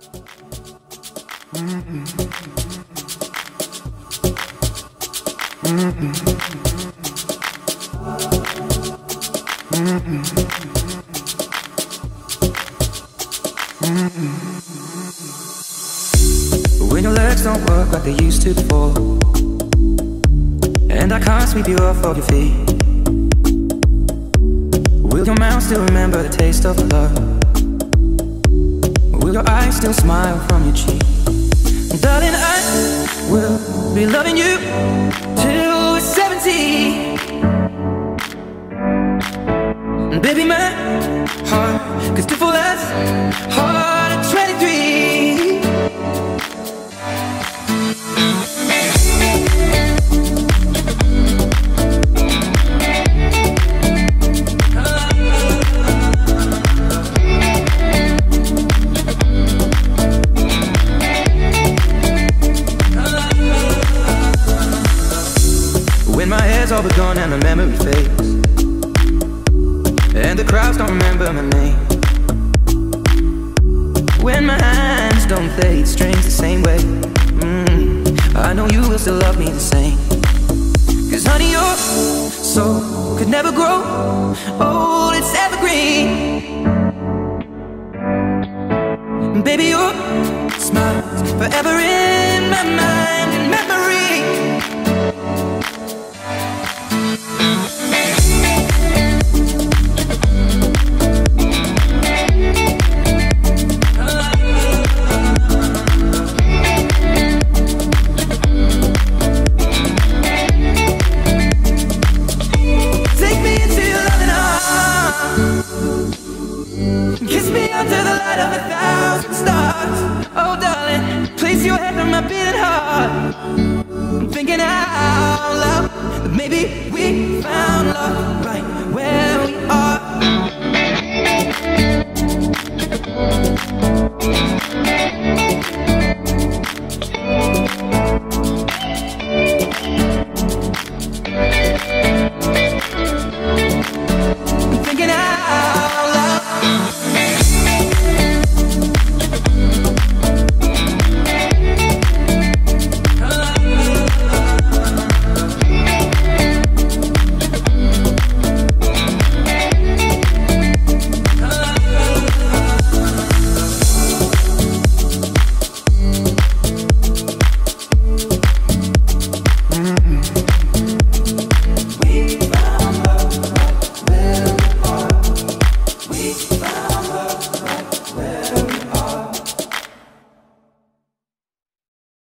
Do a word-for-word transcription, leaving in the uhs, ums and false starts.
When your legs don't work like they used to before, and I can't sweep you off of your feet, will your mouth still remember the taste of love? Will your eyes still smile from your cheek? Darling, I will be loving you till we're seventy. And baby, my heart could still fall as hard at twenty-three. When my hair's all but gone and the memory fades, and the crowds don't remember my name, when my hands don't play the strings the same way, mm, I know you will still love me the same. Cause honey, your soul could never grow old, it's evergreen. And baby, your smile's forever in my mind and memory. Kiss me under the light of a thousand stars. Oh darling, place your head on my beating heart. I'm thinking out loud that maybe we found love.